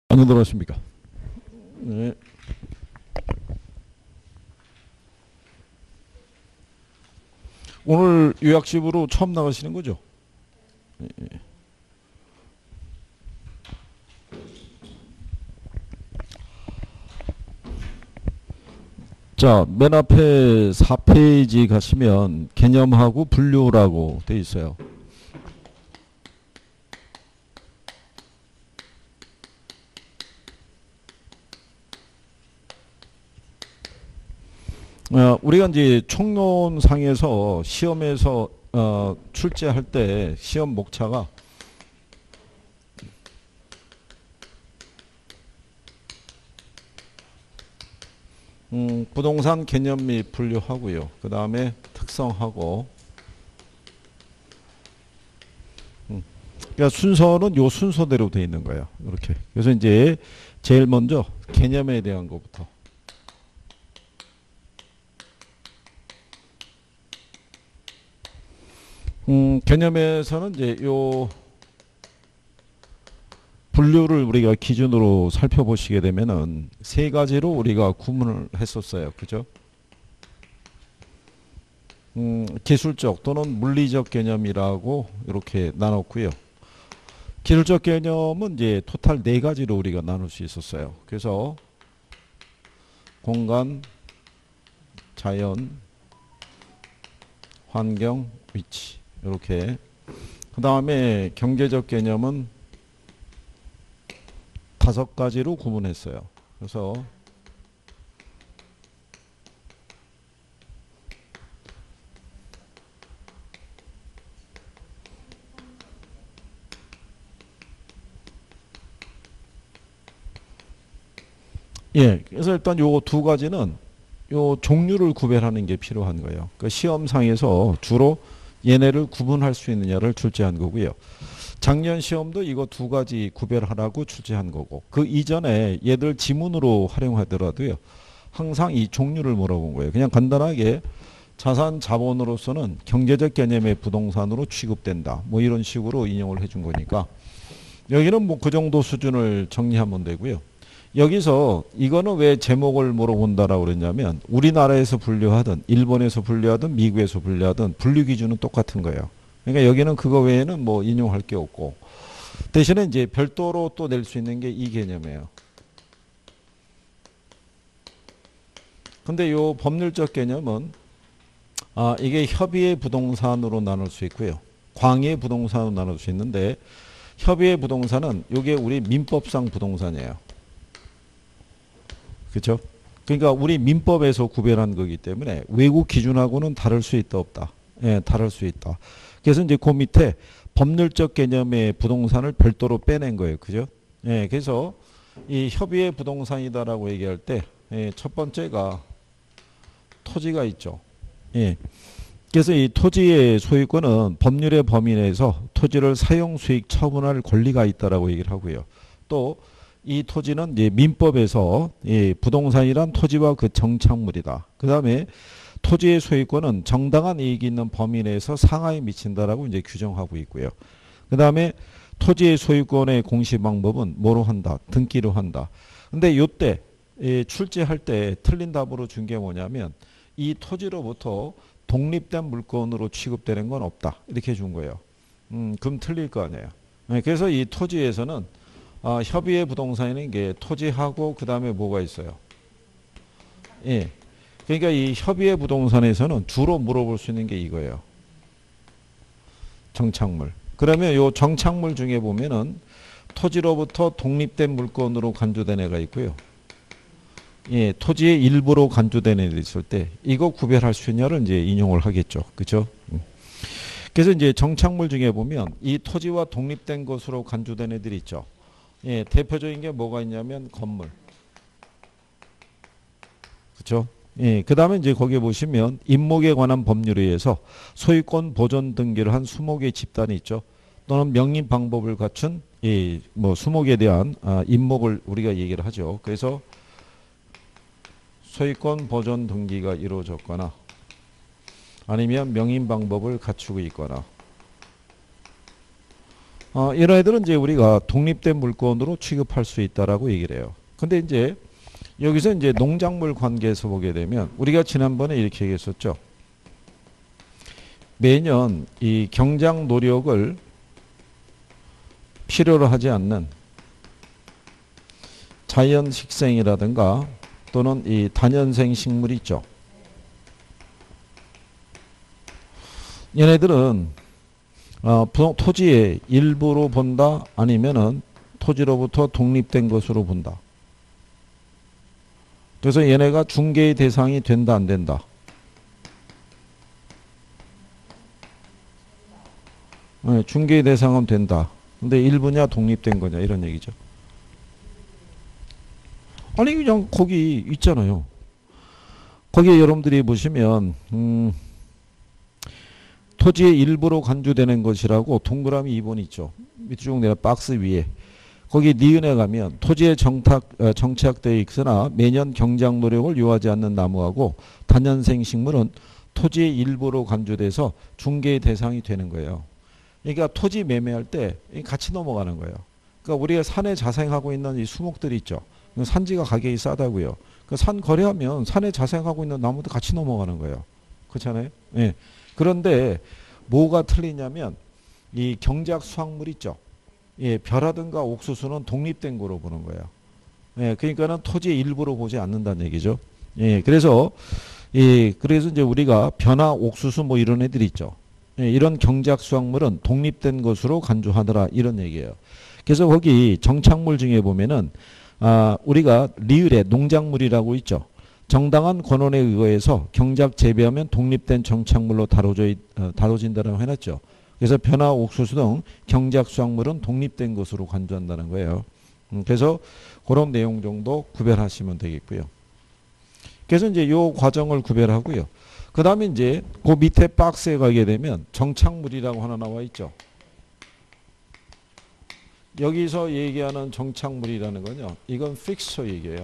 안녕들 하십니까? 네. 오늘 요약집으로 처음 나가시는 거죠? 자, 맨 앞에 4페이지 가시면 개념하고 분류라고 돼 있어요. 우리가 이제 총론상에서 시험에서 출제할 때 시험 목차가 부동산 개념 및 분류하고요. 그 다음에 특성하고 그러니까 순서는 요 순서대로 돼 있는 거예요. 이렇게. 그래서 이제 제일 먼저 개념에 대한 것부터. 개념에서는 이제 요 분류를 우리가 기준으로 살펴보시게 되면은 세 가지로 우리가 구분을 했었어요. 그죠? 기술적 또는 물리적 개념이라고 이렇게 나눴고요. 기술적 개념은 이제 토탈 네 가지로 우리가 나눌 수 있었어요. 그래서 공간, 자연, 환경, 위치 이렇게. 그 다음에 경제적 개념은 다섯 가지로 구분했어요. 그래서 그래서 일단 요 두 가지는 요 종류를 구별하는 게 필요한 거예요. 그 시험상에서 주로 얘네를 구분할 수 있느냐를 출제한 거고요. 작년 시험도 이거 두 가지 구별하라고 출제한 거고, 그 이전에 얘들 지문으로 활용하더라도요, 항상 이 종류를 물어본 거예요. 그냥 간단하게 자산 자본으로서는 경제적 개념의 부동산으로 취급된다, 뭐 이런 식으로 인용을 해준 거니까 여기는 뭐 그 정도 수준을 정리하면 되고요. 여기서 이거는 왜 제목을 물어본다라고 그랬냐면, 우리나라에서 분류하든 일본에서 분류하든 미국에서 분류하든 분류 기준은 똑같은 거예요. 그러니까 여기는 그거 외에는 뭐 인용할 게 없고, 대신에 이제 별도로 또 낼 수 있는 게 이 개념이에요. 근데 요 법률적 개념은 이게 협의의 부동산으로 나눌 수 있고요. 광의의 부동산으로 나눌 수 있는데, 협의의 부동산은 이게 우리 민법상 부동산이에요. 그렇죠? 그러니까 우리 민법에서 구별한 거기 때문에 외국 기준하고는 다를 수 있다 없다. 다를 수 있다. 그래서 이제 그 밑에 법률적 개념의 부동산을 별도로 빼낸 거예요. 그죠? 그래서 이 협의의 부동산이다라고 얘기할 때 첫 번째가 토지가 있죠. 그래서 이 토지의 소유권은 법률의 범위 내에서 토지를 사용 수익 처분할 권리가 있다라고 얘기를 하고요. 또 이 토지는 이제 민법에서 부동산이란 토지와 그 정착물이다. 그 다음에 토지의 소유권은 정당한 이익이 있는 범위 내에서 상하에 미친다라고 이제 규정하고 있고요. 그 다음에 토지의 소유권의 공시 방법은 뭐로 한다? 등기로 한다. 근데 요때 출제할 때 틀린 답으로 준 게 뭐냐면, 이 토지로부터 독립된 물건으로 취급되는 건 없다, 이렇게 준 거예요. 그럼 틀릴 거 아니에요. 그래서 이 토지에서는 협의의 부동산인 게 토지하고 그 다음에 뭐가 있어요? 그러니까 이 협의의 부동산에서는 주로 물어볼 수 있는 게 이거예요. 정착물. 그러면 요 정착물 중에 보면은 토지로부터 독립된 물건으로 간주된 애가 있고요. 토지의 일부로 간주된 애들이 있을 때 이거 구별할 수 있냐를 이제 인용을 하겠죠. 그죠? 그래서 이제 정착물 중에 보면 이 토지와 독립된 것으로 간주된 애들이 있죠. 대표적인 게 뭐가 있냐면 건물. 그렇죠? 그 다음에 이제 거기에 보시면 임목에 관한 법률에 의해서 소유권 보존 등기를 한 수목의 집단이 있죠. 또는 명의 방법을 갖춘 뭐 수목에 대한 임목을 우리가 얘기를 하죠. 그래서 소유권 보존 등기가 이루어졌거나 아니면 명의 방법을 갖추고 있거나 이런 애들은 이제 우리가 독립된 물건으로 취급할 수 있다라고 얘기를 해요. 근데 이제 여기서 이제 농작물 관계에서 보게 되면 우리가 지난번에 이렇게 얘기했었죠. 매년 이 경작 노력을 필요로 하지 않는 자연 식생이라든가 또는 이 단연생 식물이 있죠. 얘네들은 토지의 일부로 본다 아니면은 토지로부터 독립된 것으로 본다. 그래서 얘네가 중개의 대상이 된다 안 된다. 네, 중개의 대상은 된다. 근데 일부냐 독립된 거냐 이런 얘기죠. 아니 그냥 거기 있잖아요. 거기에 여러분들이 보시면 토지의 일부로 간주되는 것이라고 동그라미 2번 있죠. 밑쪽 내가 박스 위에. 거기 니은에 가면 토지에 정착되어 있으나 매년 경작 노력을 요하지 않는 나무하고 단연생 식물은 토지의 일부로 간주돼서 중개의 대상이 되는 거예요. 그러니까 토지 매매할 때 같이 넘어가는 거예요. 그러니까 우리가 산에 자생하고 있는 이 수목들이 있죠. 산지가 가격이 싸다고요. 그 산 거래하면 산에 자생하고 있는 나무도 같이 넘어가는 거예요. 그렇잖아요. 예. 그런데 뭐가 틀리냐면 이 경작 수확물 있죠. 예, 벼라든가 옥수수는 독립된 거로 보는 거예요. 예, 그러니까는 토지의 일부로 보지 않는다는 얘기죠. 예, 그래서 이제 우리가 벼나 옥수수 뭐 이런 애들이 있죠. 예, 이런 경작 수확물은 독립된 것으로 간주하더라 이런 얘기예요. 그래서 거기 정착물 중에 보면은 우리가 리을에 농작물이라고 있죠. 정당한 권원에 의거해서 경작 재배하면 독립된 정착물로 다뤄진다라고 해놨죠. 그래서 벼나 옥수수 등 경작 수확물은 독립된 것으로 간주한다는 거예요. 그래서 그런 내용 정도 구별하시면 되겠고요. 그래서 이제 이 과정을 구별하고요. 그 다음에 이제 그 밑에 박스에 가게 되면 정착물이라고 하나 나와 있죠. 여기서 얘기하는 정착물이라는 건요. 이건 픽스처 얘기예요.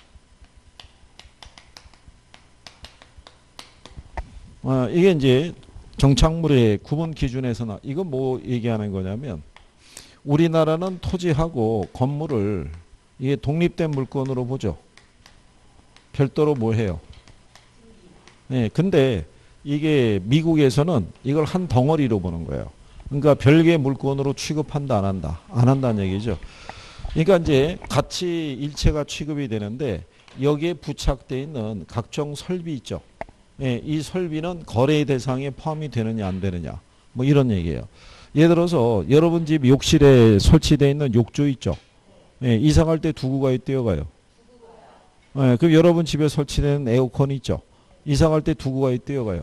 이게 이제 정착물의 구분 기준에서나 이건 뭐 얘기하는 거냐면 우리나라는 토지하고 건물을 이게 독립된 물건으로 보죠. 별도로 뭐 해요? 네, 근데 이게 미국에서는 이걸 한 덩어리로 보는 거예요. 그러니까 별개의 물건으로 취급한다 안 한다? 안 한다는 얘기죠. 그러니까 이제 같이 일체가 취급이 되는데 여기에 부착되어 있는 각종 설비 있죠. 예, 이 설비는 거래 대상에 포함이 되느냐 안 되느냐 뭐 이런 얘기예요. 예를 들어서 여러분 집 욕실에 설치되어 있는 욕조 있죠. 예, 이사 갈 때 두고 가요 떼어가요? 예, 그럼 여러분 집에 설치된 에어컨 있죠. 이사 갈 때 두고 가요 떼어가요?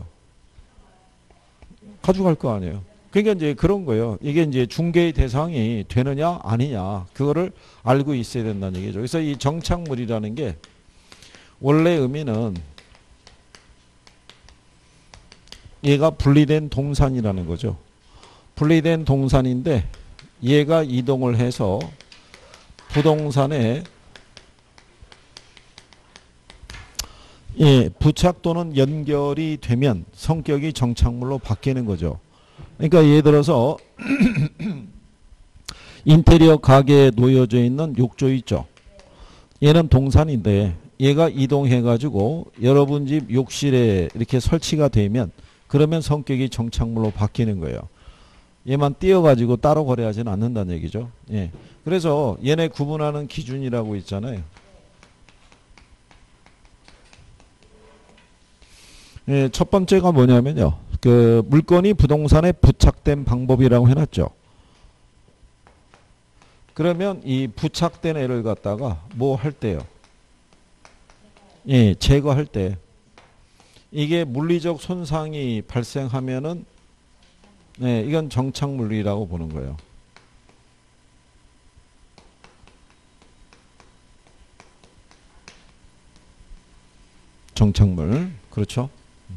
가져갈 거 아니에요. 그러니까 이제 그런 거예요. 이게 이제 중개의 대상이 되느냐 아니냐 그거를 알고 있어야 된다는 얘기죠. 그래서 이 정착물이라는 게 원래 의미는 얘가 분리된 동산이라는 거죠. 분리된 동산인데 얘가 이동을 해서 부동산에 부착 또는 연결이 되면 성격이 정착물로 바뀌는 거죠. 그러니까 예를 들어서 인테리어 가게에 놓여져 있는 욕조 있죠. 얘는 동산인데 얘가 이동해 가지고 여러분 집 욕실에 이렇게 설치가 되면 그러면 성격이 정착물로 바뀌는 거예요. 얘만 띄어가지고 따로 거래하지는 않는다는 얘기죠. 예. 그래서 얘네 구분하는 기준이라고 있잖아요. 예, 첫 번째가 뭐냐면요. 그 물건이 부동산에 부착된 방법이라고 해놨죠. 그러면 이 부착된 애를 갖다가 뭐 할 때요? 예, 제거할 때. 이게 물리적 손상이 발생하면은 네, 이건 정착물이라고 보는 거예요. 정착물. 그렇죠?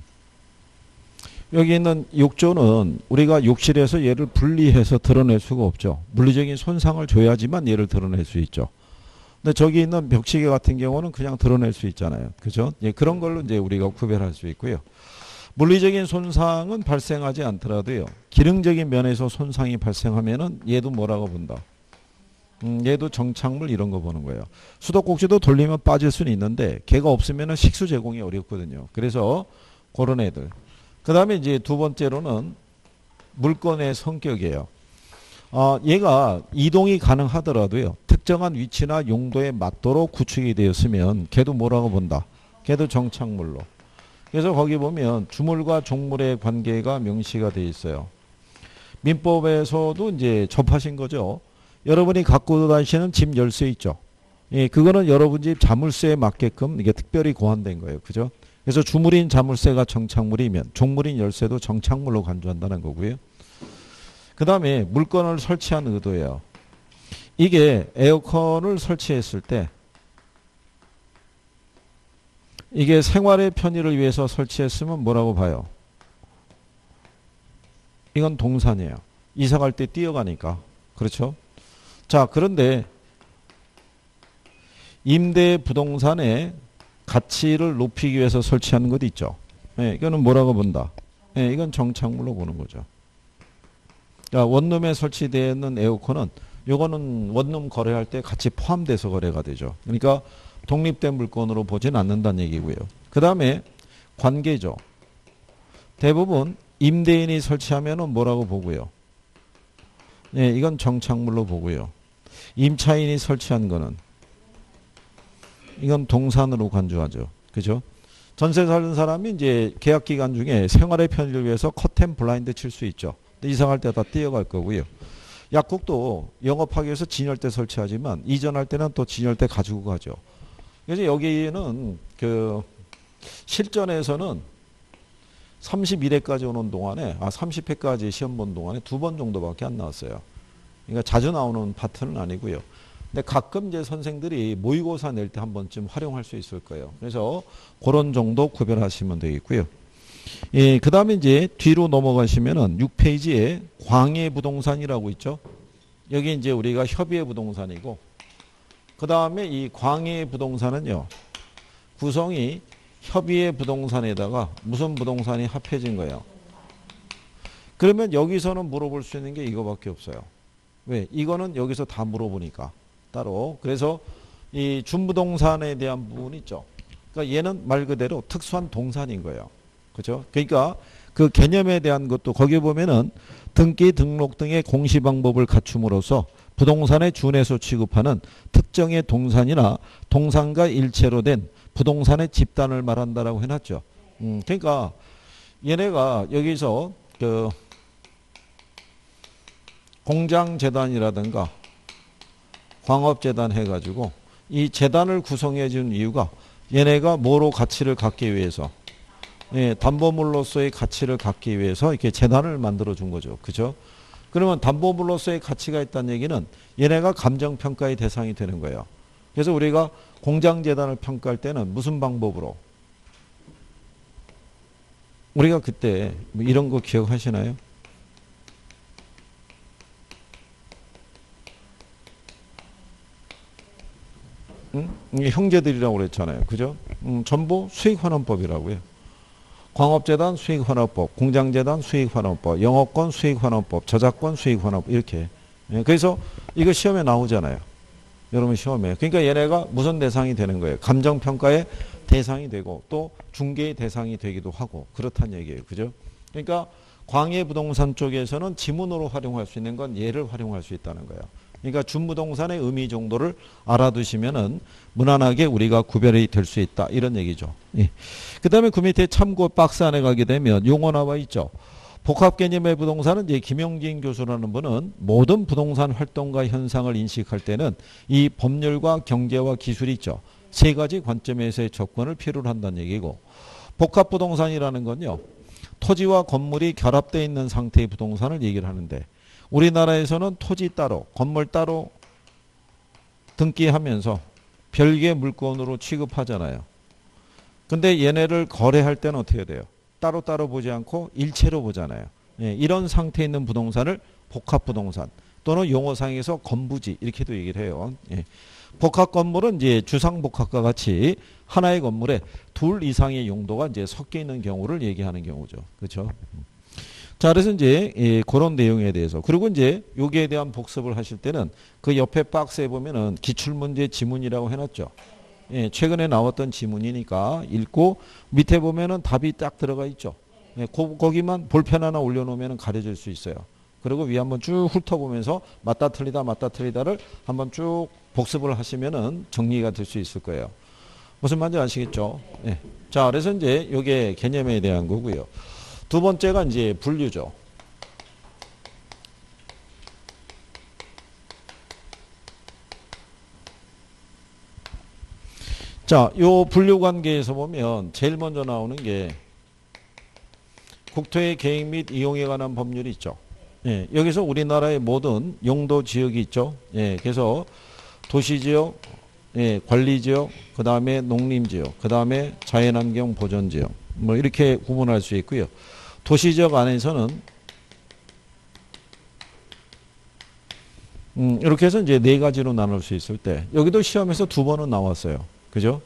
여기 있는 욕조는 우리가 욕실에서 얘를 분리해서 드러낼 수가 없죠. 물리적인 손상을 줘야지만 얘를 드러낼 수 있죠. 근데 저기 있는 벽시계 같은 경우는 그냥 드러낼 수 있잖아요. 그죠? 예, 그런 걸로 이제 우리가 구별할 수 있고요. 물리적인 손상은 발생하지 않더라도요. 기능적인 면에서 손상이 발생하면은 얘도 뭐라고 본다. 얘도 정착물 이런 거 보는 거예요. 수도꼭지도 돌리면 빠질 수는 있는데 걔가 없으면은 식수 제공이 어렵거든요. 그래서 그런 애들. 그 다음에 이제 두 번째로는 물건의 성격이에요. 얘가 이동이 가능하더라도요. 특정한 위치나 용도에 맞도록 구축이 되었으면 걔도 뭐라고 본다. 걔도 정착물로. 그래서 거기 보면 주물과 종물의 관계가 명시가 되어 있어요. 민법에서도 이제 접하신 거죠. 여러분이 갖고 다니시는 집 열쇠 있죠. 예, 그거는 여러분 집 자물쇠에 맞게끔 이게 특별히 고안된 거예요. 그죠? 그래서 주물인 자물쇠가 정착물이면 종물인 열쇠도 정착물로 간주한다는 거고요. 그 다음에 물건을 설치한 의도예요. 이게 에어컨을 설치했을 때 이게 생활의 편의를 위해서 설치했으면 뭐라고 봐요? 이건 동산이에요. 이사 갈 때 뛰어가니까. 그렇죠? 자, 그런데 임대 부동산의 가치를 높이기 위해서 설치하는 것 있죠. 예, 이거는 뭐라고 본다? 예, 이건 정착물로 보는 거죠. 자, 원룸에 설치되어 있는 에어컨은 요거는 원룸 거래할 때 같이 포함돼서 거래가 되죠. 그러니까 독립된 물건으로 보진 않는다는 얘기고요. 그 다음에 관계죠. 대부분 임대인이 설치하면은 뭐라고 보고요. 네, 이건 정착물로 보고요. 임차인이 설치한 거는 이건 동산으로 간주하죠. 그죠? 전세 사는 사람이 이제 계약 기간 중에 생활의 편의를 위해서 커튼 블라인드 칠 수 있죠. 이사갈 때 다 뛰어갈 거고요. 약국도 영업하기 위해서 진열대 설치하지만 이전할 때는 또 진열대 가지고 가죠. 그래서 여기는 그 실전에서는 31회까지 오는 동안에 30회까지 시험 본 동안에 2번 정도밖에 안 나왔어요. 그러니까 자주 나오는 파트는 아니고요. 근데 가끔 이제 선생들이 모의고사 낼 때 한 번쯤 활용할 수 있을 거예요. 그래서 그런 정도 구별하시면 되겠고요. 예, 그 다음에 이제 뒤로 넘어가시면은 6페이지에 광해 부동산이라고 있죠. 여기 이제 우리가 협의의 부동산이고, 그 다음에 이 광해 부동산은요, 구성이 협의의 부동산에다가 무슨 부동산이 합해진 거예요. 그러면 여기서는 물어볼 수 있는 게 이거밖에 없어요. 왜? 이거는 여기서 다 물어보니까 따로. 그래서 이 준부동산에 대한 부분 있죠. 그러니까 얘는 말 그대로 특수한 동산인 거예요. 그죠? 그러니까 그 개념에 대한 것도 거기 보면은 등기 등록 등의 공시 방법을 갖춤으로써 부동산에 준해서 취급하는 특정의 동산이나 동산과 일체로 된 부동산의 집단을 말한다라고 해놨죠. 그러니까 얘네가 여기서 그 공장재단이라든가 광업재단 해가지고 이 재단을 구성해 준 이유가 얘네가 뭐로 가치를 갖기 위해서, 예, 담보물로서의 가치를 갖기 위해서 이렇게 재단을 만들어 준 거죠. 그죠? 그러면 담보물로서의 가치가 있다는 얘기는 얘네가 감정평가의 대상이 되는 거예요. 그래서 우리가 공장재단을 평가할 때는 무슨 방법으로? 우리가 그때 뭐 이런 거 기억하시나요? 응? 이게 형제들이라고 그랬잖아요. 그죠? 전부 수익환원법이라고요. 광업재단 수익환원법, 공장재단 수익환원법, 영업권 수익환원법, 저작권 수익환원법 이렇게. 예, 그래서 이거 시험에 나오잖아요. 여러분 시험에. 그러니까 얘네가 무슨 대상이 되는 거예요. 감정평가의 대상이 되고 또 중개의 대상이 되기도 하고 그렇다는 얘기예요. 그죠? 그러니까 광해부동산 쪽에서는 지문으로 활용할 수 있는 건 얘를 활용할 수 있다는 거예요. 그러니까 준부동산의 의미 정도를 알아두시면은 무난하게 우리가 구별이 될 수 있다. 이런 얘기죠. 예. 그 다음에 그 밑에 참고 박스 안에 가게 되면 용어 나와 있죠. 복합 개념의 부동산은 이제 김용진 교수라는 분은 모든 부동산 활동과 현상을 인식할 때는 이 법률과 경제와 기술이 있죠. 세 가지 관점에서의 접근을 필요로 한다는 얘기고, 복합 부동산이라는 건요, 토지와 건물이 결합되어 있는 상태의 부동산을 얘기를 하는데, 우리나라에서는 토지 따로 건물 따로 등기하면서 별개의 물건으로 취급하잖아요. 근데 얘네를 거래할 때는 어떻게 돼요? 따로따로 보지 않고 일체로 보잖아요. 예, 이런 상태에 있는 부동산을 복합부동산 또는 용어상에서 건부지 이렇게도 얘기를 해요. 예. 복합 건물은 이제 주상 복합과 같이 하나의 건물에 둘 이상의 용도가 이제 섞여 있는 경우를 얘기하는 경우죠. 그렇죠? 자, 그래서 이제 그런 내용에 대해서 그리고 이제 여기에 대한 복습을 하실 때는 그 옆에 박스에 보면은 기출문제 지문이라고 해놨죠. 예, 최근에 나왔던 지문이니까 읽고 밑에 보면은 답이 딱 들어가 있죠. 예, 거기만 볼펜 하나 올려놓으면 가려질 수 있어요. 그리고 위 한번 쭉 훑어보면서 맞다 틀리다를 한번 쭉 복습을 하시면은 정리가 될 수 있을 거예요. 무슨 말인지 아시겠죠? 예. 자, 그래서 이제 이게 개념에 대한 거고요. 두 번째가 이제 분류죠. 자, 요 분류 관계에서 보면 제일 먼저 나오는 게 국토의 계획 및 이용에 관한 법률이 있죠. 예, 여기서 우리나라의 모든 용도 지역이 있죠. 예, 그래서 도시지역, 예, 관리지역, 그 다음에 농림지역, 그 다음에 자연환경 보전지역, 뭐 이렇게 구분할 수 있고요. 도시지역 안에서는 이렇게 해서 이제 네 가지로 나눌 수 있을 때 여기도 시험에서 두 번은 나왔어요. 그죠?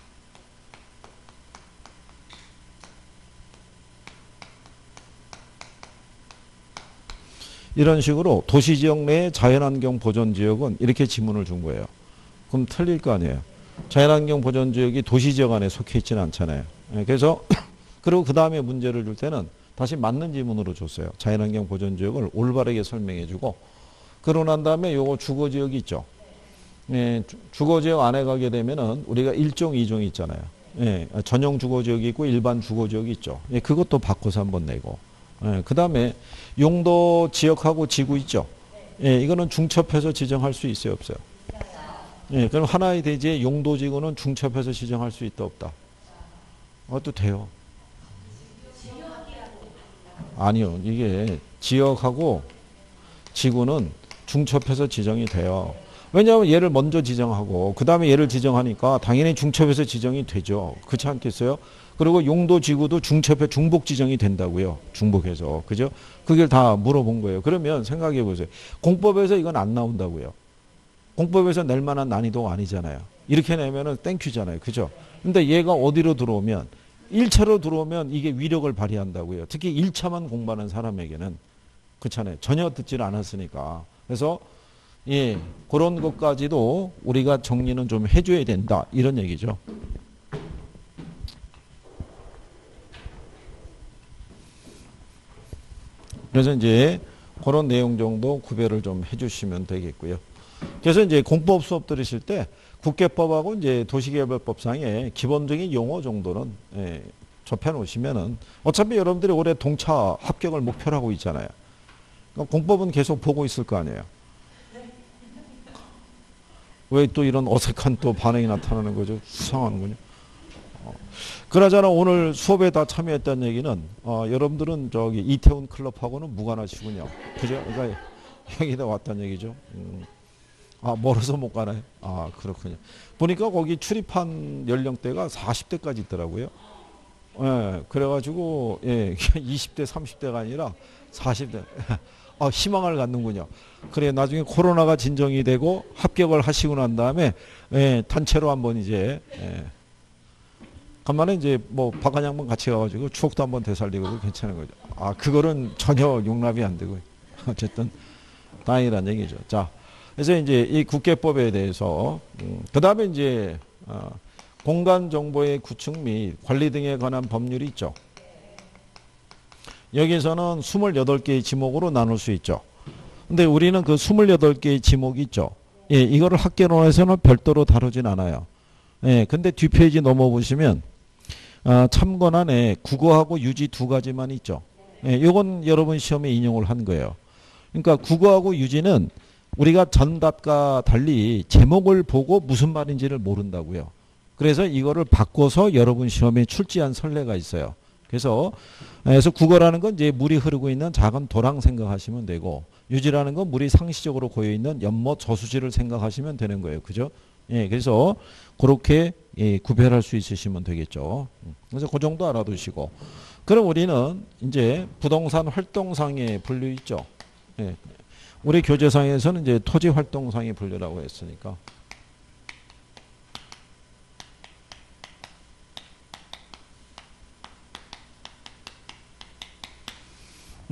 이런 식으로 도시지역 내의 자연환경 보전지역은 이렇게 지문을 준 거예요. 그럼 틀릴 거 아니에요. 자연환경 보전지역이 도시지역 안에 속해 있지는 않잖아요. 그래서 그리고 그 다음에 문제를 줄 때는 다시 맞는 지문으로 줬어요. 자연환경 보전지역을 올바르게 설명해주고 그러고 난 다음에 요거 주거지역이 있죠. 예, 주거지역 안에 가게 되면은 우리가 1종, 2종이 있잖아요. 예, 전용 주거지역이 있고 일반 주거지역이 있죠. 예, 그것도 바꿔서 한번 내고. 예, 그 다음에 용도 지역하고 지구 있죠. 예, 이거는 중첩해서 지정할 수 있어요, 없어요? 예, 그럼 하나의 대지의 용도 지구는 중첩해서 지정할 수 있다, 없다? 또 돼요. 아니요, 이게 지역하고 지구는 중첩해서 지정이 돼요. 왜냐하면 얘를 먼저 지정하고 그 다음에 얘를 지정하니까 당연히 중첩해서 지정이 되죠. 그렇지 않겠어요? 그리고 용도 지구도 중첩해 중복 지정이 된다고요. 중복해서. 그죠? 그걸 다 물어본 거예요. 그러면 생각해 보세요. 공법에서 이건 안 나온다고요. 공법에서 낼 만한 난이도가 아니잖아요. 이렇게 내면은 땡큐잖아요. 그죠? 근데 얘가 어디로 들어오면 1차로 들어오면 이게 위력을 발휘한다고요. 특히 1차만 공부하는 사람에게는. 그렇잖아요. 전혀 듣지를 않았으니까. 그래서 예, 그런 것까지도 우리가 정리는 좀 해줘야 된다. 이런 얘기죠. 그래서 이제 그런 내용 정도 구별을 좀 해주시면 되겠고요. 그래서 이제 공법 수업 들으실 때 국계법하고 이제 도시개발법상의 기본적인 용어 정도는 예, 접해 놓으시면은 어차피 여러분들이 올해 동차 합격을 목표로 하고 있잖아요. 그러니까 공법은 계속 보고 있을 거 아니에요. 왜 또 이런 어색한 또 반응이 나타나는 거죠? 수상하는군요. 그나저나 오늘 수업에 다 참여했다는 얘기는 여러분들은 저기 이태원 클럽하고는 무관하시군요. 그죠? 그러니까 여기다 왔다는 얘기죠. 멀어서 못 가나요? 그렇군요. 보니까 거기 출입한 연령대가 40대까지 있더라고요. 예, 그래가지고, 예, 20대, 30대가 아니라 40대. 희망을 갖는군요. 그래, 나중에 코로나가 진정이 되고 합격을 하시고 난 다음에, 예, 단체로 한번 이제, 예, 간만에 이제 뭐 박한 양반 같이 가가지고 추억도 한번 되살리고 괜찮은 거죠. 그거는 전혀 용납이 안 되고. 어쨌든, 다행이란 얘기죠. 자. 그래서 이제 이 국계법에 대해서 그 다음에 이제 공간 정보의 구축 및 관리 등에 관한 법률이 있죠. 여기서는 28개의 지목으로 나눌 수 있죠. 근데 우리는 그 28개의 지목이 있죠. 예, 이거를 학계론에서는 별도로 다루진 않아요. 예, 근데 뒷페이지 넘어보시면 참관안에 국어하고 유지 두 가지만 있죠. 예, 이건 여러분 시험에 인용을 한 거예요. 그러니까 국어하고 유지는 우리가 전답과 달리 제목을 보고 무슨 말인지를 모른다고요. 그래서 이거를 바꿔서 여러분 시험에 출제한 선례가 있어요. 그래서 국어라는 건 이제 물이 흐르고 있는 작은 도랑 생각하시면 되고 유지라는 건 물이 상시적으로 고여 있는 연못 저수지를 생각하시면 되는 거예요. 그죠? 예, 그래서 그렇게 예, 구별할 수 있으시면 되겠죠. 그래서 그 정도 알아두시고 그럼 우리는 이제 부동산 활동상의 분류 있죠. 예. 우리 교재상에서는 이제 토지 활동상의 분류라고 했으니까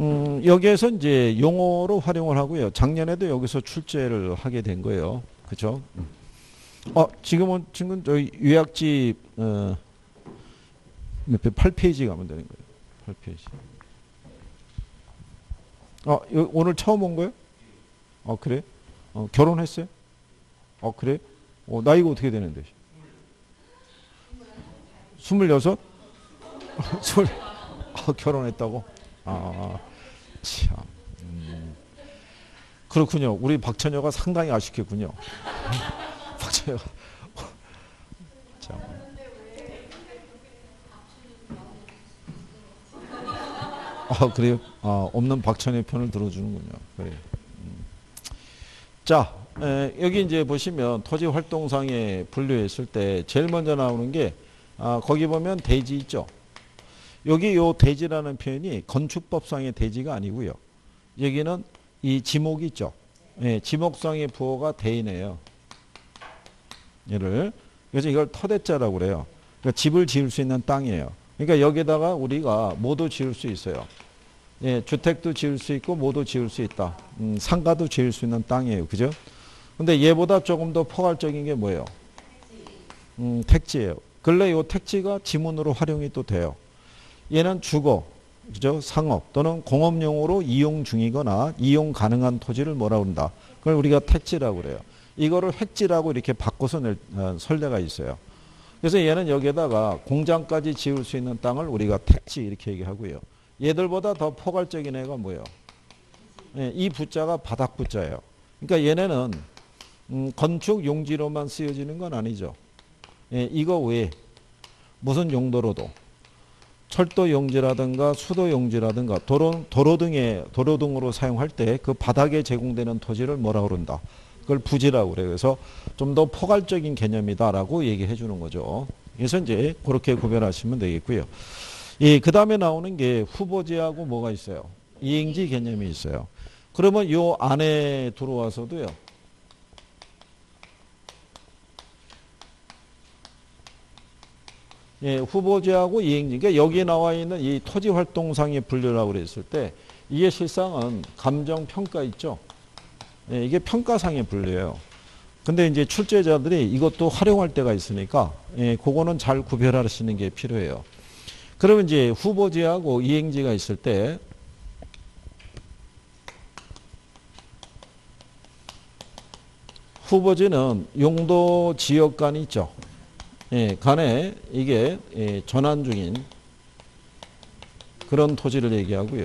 여기에서 이제 용어로 활용을 하고요. 작년에도 여기서 출제를 하게 된 거예요. 그죠? 지금 저희 요약집, 몇 ペ, 8페이지 가면 되는 거예요. 8페이지. 오늘 처음 온 거예요? 그래? 결혼했어요? 그래? 나이가 어떻게 되는데? 26? 결혼했다고? 참. 그렇군요. 우리 박처녀가 상당히 아쉽겠군요. 박처녀가. 참. 그래요? 없는 박처녀 편을 들어주는군요. 그래요. 자, 여기 이제 보시면 토지 활동상에 분류했을 때 제일 먼저 나오는 게, 거기 보면 대지 있죠? 여기 요 대지라는 표현이 건축법상의 대지가 아니고요. 여기는 이 지목이 있죠. 지목상의 부호가 대이네요. 그래서 이걸 터대자라고 그래요. 그러니까 집을 지을 수 있는 땅이에요. 그러니까 여기다가 우리가 뭐도 지을 수 있어요. 주택도 지을 수 있고 뭐도 지을 수 있다. 상가도 지을 수 있는 땅이에요. 그죠? 근데 얘보다 조금 더 포괄적인 게 뭐예요? 택지예요. 근래 요 택지가 지문으로 활용이 또 돼요. 얘는 주거, 그죠? 상업 또는 공업용으로 이용 중이거나 이용 가능한 토지를 뭐라 그런다. 그걸 우리가 택지라고 그래요. 이거를 획지라고 이렇게 바꿔서 설례가 있어요. 그래서 얘는 여기에다가 공장까지 지을 수 있는 땅을 우리가 택지 이렇게 얘기하고요. 얘들보다 더 포괄적인 애가 뭐예요? 이 부자가 바닥 부자예요. 그러니까 얘네는 건축 용지로만 쓰여지는 건 아니죠. 이거 외에 무슨 용도로도 철도 용지라든가 수도 용지라든가 도로 등으로 사용할 때 그 바닥에 제공되는 토지를 뭐라 그런다. 그걸 부지라고 그래요. 그래서 좀 더 포괄적인 개념이다라고 얘기해 주는 거죠. 그래서 이제 그렇게 구별하시면 되겠고요. 그 다음에 나오는 게 후보지하고 뭐가 있어요? 이행지 개념이 있어요. 그러면 요 안에 들어와서도요. 후보지하고 이행지. 그러니까 여기에 나와 있는 이 토지활동상의 분류라고 그랬을 때 이게 실상은 감정평가 있죠. 이게 평가상의 분류예요. 근데 이제 출제자들이 이것도 활용할 때가 있으니까 그거는 잘 구별하시는 게 필요해요. 그러면 이제 후보지하고 이행지가 있을 때 후보지는 용도 지역간이 있죠. 간에 이게 전환 중인 그런 토지를 얘기하고요.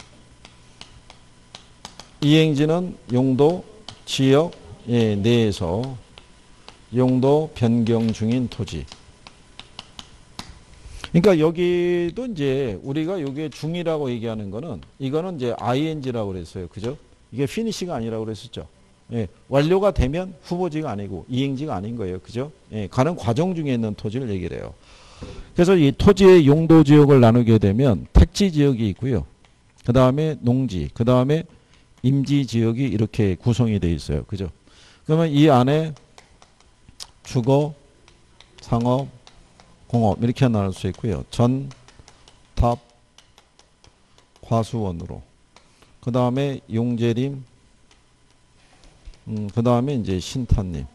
이행지는 용도 지역 내에서 용도 변경 중인 토지. 그러니까 여기도 이제 우리가 여기에 중이라고 얘기하는 거는 이거는 이제 ing라고 그랬어요. 그죠? 이게 피니시가 아니라고 그랬었죠. 완료가 되면 후보지가 아니고 이행지가 아닌 거예요. 그죠? 가는 과정 중에 있는 토지를 얘기를 해요. 그래서 이 토지의 용도 지역을 나누게 되면 택지 지역이 있고요. 그 다음에 농지, 그 다음에 임지 지역이 이렇게 구성이 되어 있어요. 그죠? 그러면 이 안에 주거, 상업, 공업 이렇게 나눌 수 있고요. 전, 탑, 과수원으로. 그 다음에 용재림, 그 다음에 이제 신탄림.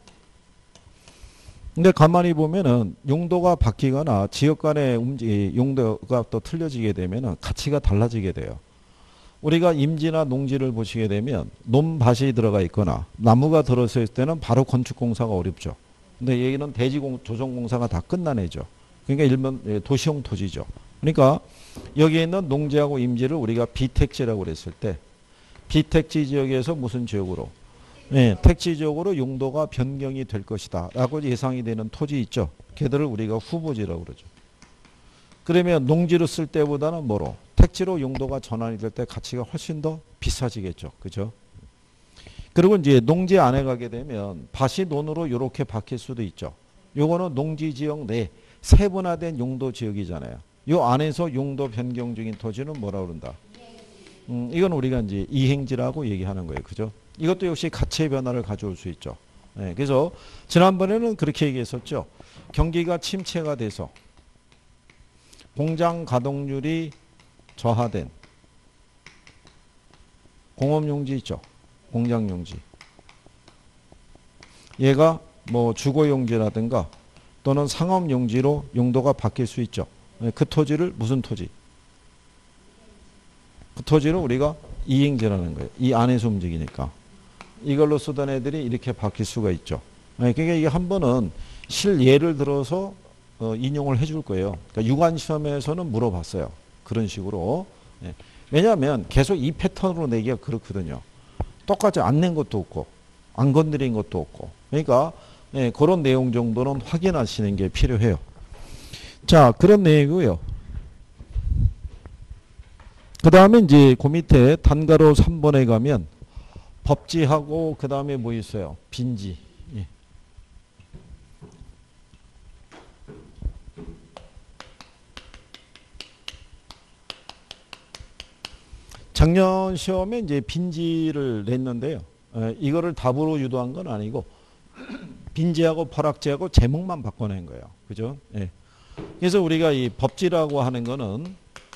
근데 가만히 보면은 용도가 바뀌거나 지역 간의 용도가 또 틀려지게 되면은 가치가 달라지게 돼요. 우리가 임지나 농지를 보시게 되면 논밭이 들어가 있거나 나무가 들어서 있을 때는 바로 건축공사가 어렵죠. 근데 여기는 조성공사가 다 끝난 애죠. 그러니까 일반 도시용 토지죠. 그러니까 여기에 있는 농지하고 임지를 우리가 비택지라고 그랬을 때 비택지 지역에서 무슨 지역으로? 택지 지역으로 용도가 변경이 될 것이다 라고 예상이 되는 토지 있죠. 걔들을 우리가 후보지라고 그러죠. 그러면 농지로 쓸 때보다는 뭐로? 택지로 용도가 전환이 될 때 가치가 훨씬 더 비싸지겠죠. 그죠? 그리고 이제 농지 안에 가게 되면 밭이 논으로 이렇게 바뀔 수도 있죠. 요거는 농지 지역 내 세분화된 용도 지역이잖아요. 요 안에서 용도 변경 중인 토지는 뭐라 그런다? 이건 우리가 이제 이행지라고 얘기하는 거예요. 그죠? 이것도 역시 가치의 변화를 가져올 수 있죠. 그래서 지난번에는 그렇게 얘기했었죠. 경기가 침체가 돼서 공장 가동률이 저하된 공업용지 있죠. 공장용지. 얘가 뭐 주거용지라든가 또는 상업용지로 용도가 바뀔 수 있죠. 그 토지를 무슨 토지? 그 토지를 우리가 이행지라는 거예요. 이 안에서 움직이니까. 이걸로 쓰던 애들이 이렇게 바뀔 수가 있죠. 그러니까 이게 한 번은 실예를 들어서 인용을 해줄 거예요. 그러니까 유관시험에서는 물어봤어요. 그런 식으로. 왜냐하면 계속 이 패턴으로 내기가 그렇거든요. 똑같이 안 낸 것도 없고 안 건드린 것도 없고. 그러니까 그런 내용 정도는 확인하시는 게 필요해요. 자, 그런 내용이고요. 그 다음에 이제 그 밑에 단가로 3번에 가면 법지하고 그 다음에 뭐 있어요? 빈지. 예. 작년 시험에 이제 빈지를 냈는데요. 이거를 답으로 유도한 건 아니고 빈지하고 벌악지하고 제목만 바꿔낸 거예요. 그죠? 예. 그래서 우리가 이 법지라고 하는 거는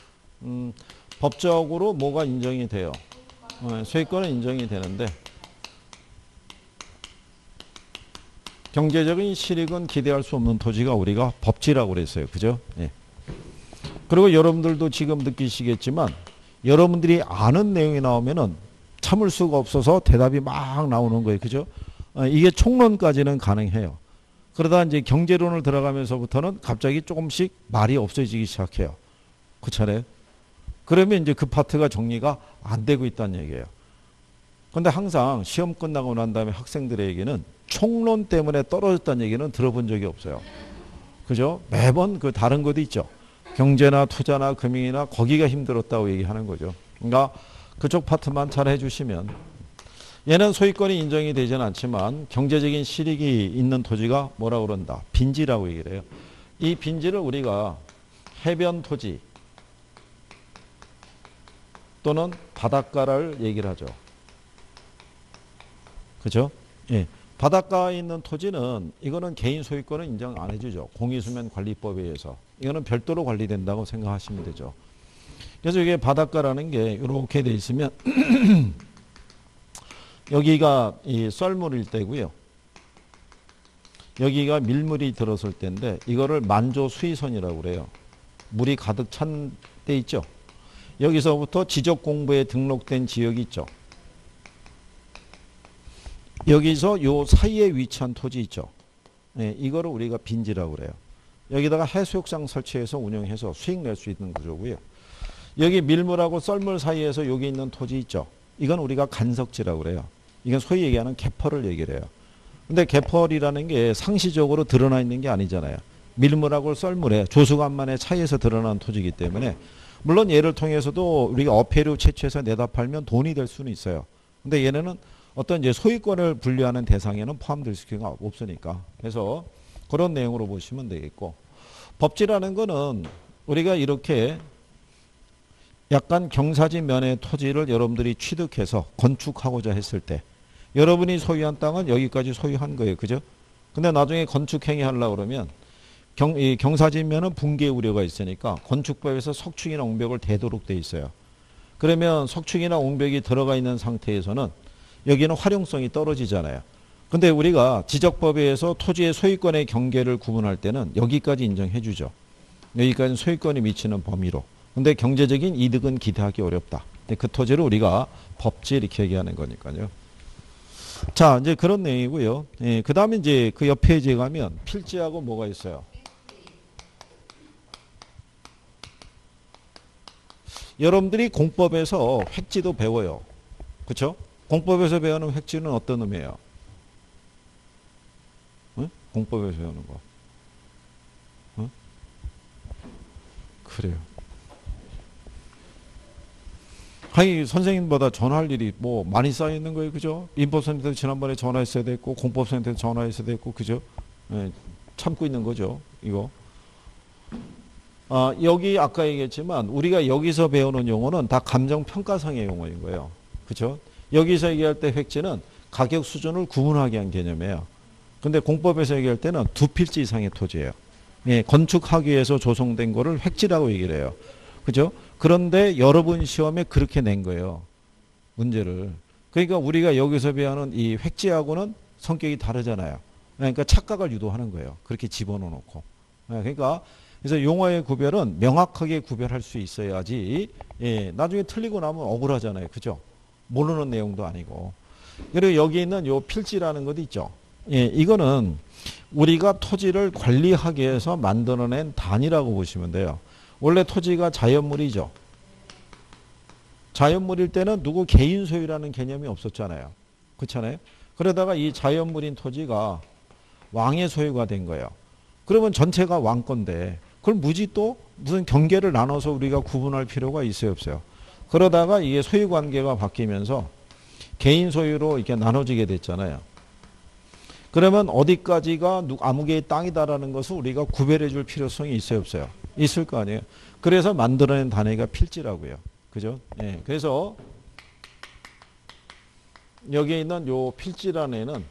법적으로 뭐가 인정이 돼요? 소유권은 인정이 되는데 경제적인 실익은 기대할 수 없는 토지가 우리가 법지라고 그랬어요. 그죠? 예. 그리고 여러분들도 지금 느끼시겠지만 여러분들이 아는 내용이 나오면은 참을 수가 없어서 대답이 막 나오는 거예요. 그죠? 이게 총론까지는 가능해요. 그러다 이제 경제론을 들어가면서부터는 갑자기 조금씩 말이 없어지기 시작해요. 그 차례. 그러면 이제 그 파트가 정리가 안 되고 있다는 얘기예요. 근데 항상 시험 끝나고 난 다음에 학생들에게는 총론 때문에 떨어졌다는 얘기는 들어본 적이 없어요. 그죠? 매번 그 다른 것도 있죠. 경제나 투자나 금융이나 거기가 힘들었다고 얘기하는 거죠. 그러니까 그쪽 파트만 잘 해주시면 얘는 소유권이 인정이 되지는 않지만 경제적인 실익이 있는 토지가 뭐라고 그런다? 빈지라고 얘기를 해요. 이 빈지를 우리가 해변 토지 또는 바닷가를 얘기를 하죠. 그죠? 예. 바닷가에 있는 토지는 이거는 개인 소유권은 인정 안 해주죠. 공유수면관리법에 의해서. 이거는 별도로 관리된다고 생각하시면 되죠. 그래서 이게 바닷가라는 게 이렇게 돼 있으면 여기가 이 썰물일 때고요. 여기가 밀물이 들어설 때인데 이거를 만조 수위선이라고 그래요. 물이 가득 찬 데 있죠. 여기서부터 지적공부에 등록된 지역이 있죠. 여기서 요 사이에 위치한 토지 있죠. 네, 이거를 우리가 빈지라고 그래요. 여기다가 해수욕장 설치해서 운영해서 수익 낼 수 있는 구조고요. 여기 밀물하고 썰물 사이에서 여기 있는 토지 있죠. 이건 우리가 간석지라고 그래요. 이건 소위 얘기하는 개펄을 얘기를 해요. 근데 개펄이라는 게 상시적으로 드러나 있는 게 아니잖아요. 밀물하고 썰물에 조수간만의 차이에서 드러난 토지이기 때문에 물론 얘를 통해서도 우리가 어패류 채취해서 내다 팔면 돈이 될 수는 있어요. 근데 얘네는 어떤 이제 소유권을 분류하는 대상에는 포함될 수가 없으니까. 그래서 그런 내용으로 보시면 되겠고. 법지라는 거는 우리가 이렇게 약간 경사지 면의 토지를 여러분들이 취득해서 건축하고자 했을 때 여러분이 소유한 땅은 여기까지 소유한 거예요. 그죠? 근데 나중에 건축 행위 하려고 그러면 이 경사지 면은 붕괴 우려가 있으니까 건축법에서 석축이나 옹벽을 대도록 돼 있어요. 그러면 석축이나 옹벽이 들어가 있는 상태에서는 여기는 활용성이 떨어지잖아요. 근데 우리가 지적법에 의해서 토지의 소유권의 경계를 구분할 때는 여기까지 인정해 주죠. 여기까지는 소유권이 미치는 범위로. 근데 경제적인 이득은 기대하기 어렵다. 그 토지를 우리가 법지 이렇게 얘기하는 거니까요. 자, 이제 그런 내용이고요. 예, 그 다음에 이제 그 옆에 이제 가면 필지하고 뭐가 있어요? 여러분들이 공법에서 획지도 배워요. 그렇죠? 공법에서 배우는 획지는 어떤 의미예요? 응? 공법에서 배우는 거. 응? 그래요. 아니 선생님보다 전화할 일이 뭐 많이 쌓여 있는 거예요. 그죠? 인법센터 지난번에 전화했어야 됐고 공법센터 전화했어야 됐고 그죠? 예, 참고 있는 거죠. 이거. 여기 아까 얘기했지만 우리가 여기서 배우는 용어는 다 감정평가상의 용어인 거예요. 그렇죠? 여기서 얘기할 때 획지는 가격 수준을 구분하게 한 개념이에요. 근데 공법에서 얘기할 때는 두 필지 이상의 토지예요. 예, 건축하기 위해서 조성된 거를 획지라고 얘기를 해요. 그죠? 그런데 여러분 시험에 그렇게 낸 거예요. 문제를. 그러니까 우리가 여기서 배우는 이 획지하고는 성격이 다르잖아요. 그러니까 착각을 유도하는 거예요. 그렇게 집어넣어놓고. 그러니까 그래서 용어의 구별은 명확하게 구별할 수 있어야지. 예, 나중에 틀리고 나면 억울하잖아요. 그죠? 모르는 내용도 아니고. 그리고 여기 있는 요 필지라는 것도 있죠. 예, 이거는 우리가 토지를 관리하기 위해서 만들어낸 단위라고 보시면 돼요. 원래 토지가 자연물이죠. 자연물일 때는 누구 개인 소유라는 개념이 없었잖아요. 그렇잖아요. 그러다가 이 자연물인 토지가 왕의 소유가 된 거예요. 그러면 전체가 왕 건데 그걸 무지 또 무슨 경계를 나눠서 우리가 구분할 필요가 있어요, 없어요? 그러다가 이게 소유 관계가 바뀌면서 개인 소유로 이렇게 나눠지게 됐잖아요. 그러면 어디까지가 아무개의 땅이다라는 것을 우리가 구별해 줄 필요성이 있어요, 없어요? 있을 거 아니에요. 그래서 만들어낸 단위가 필지라고요. 그죠? 예. 그래서 여기에 있는 요 필지라는 애는